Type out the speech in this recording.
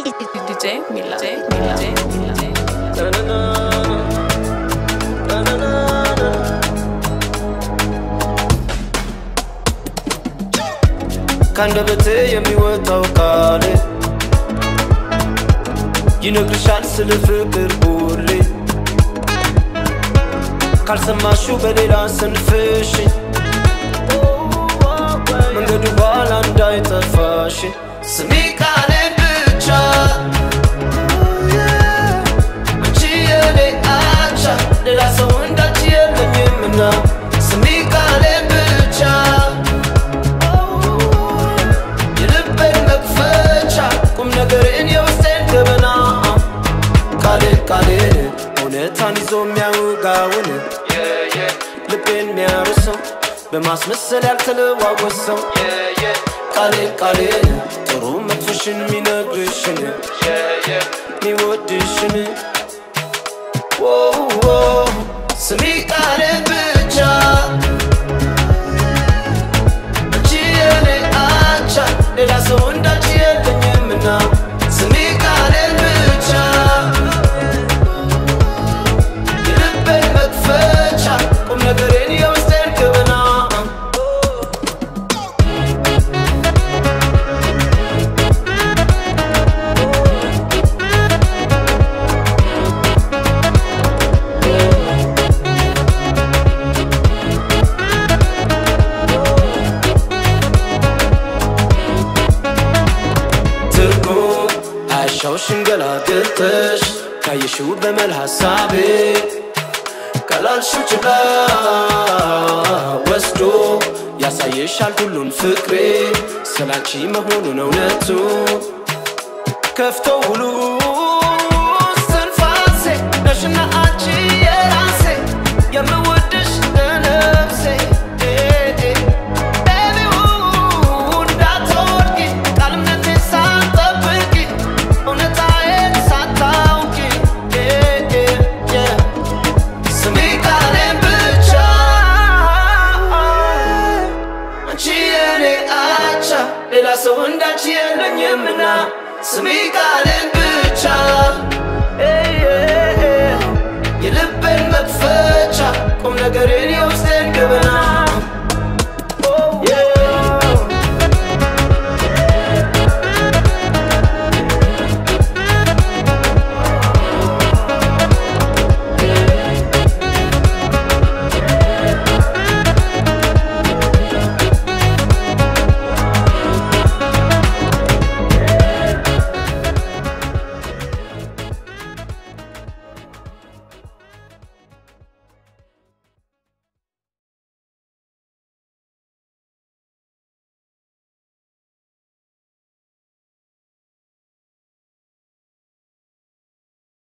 DJ Mila. كندبتي የሚወጣው ቃል ይነግርሻል ስለ ፍቅር ሁሌ ካልሰማሽው በሌላ ስንፍሽ መንገዱ ባላ እንዳይጠፋሽ ስሚ ቃሌን ብቻ አንቺ የኔ አቻ ሌላ ሰው እንዳንቺ የለኝምና ስሚ ቃሌን ብቻ የልቤን መክፈቻ ቁም ነገሬን የውስጤን ገበና ቃሌን እውነታን ይዞ የሚያውጋውን ልቤን የሚያርሰው በማስመሰል ያልተለዋወሰው ቃሌን ጥሩ መጥፎሽን የሚነግርሽን የሚወድሽን ስሚ ቃሌን ብቻ አንቺ የኔ አቻ ሌላ ሰው እንዳንቺ የለኝምና ስሚ ቃሌን ብቻ የልቤን መክፈቻ ቁም ነገሬን የውስጤን ገበና شنقل قلتش كايشو بمل حسابي كلال شو جبا وسدو يا سايشال كلون فكري سلانشي مهونو نونتو كفتو ولو سنفاسي نشنا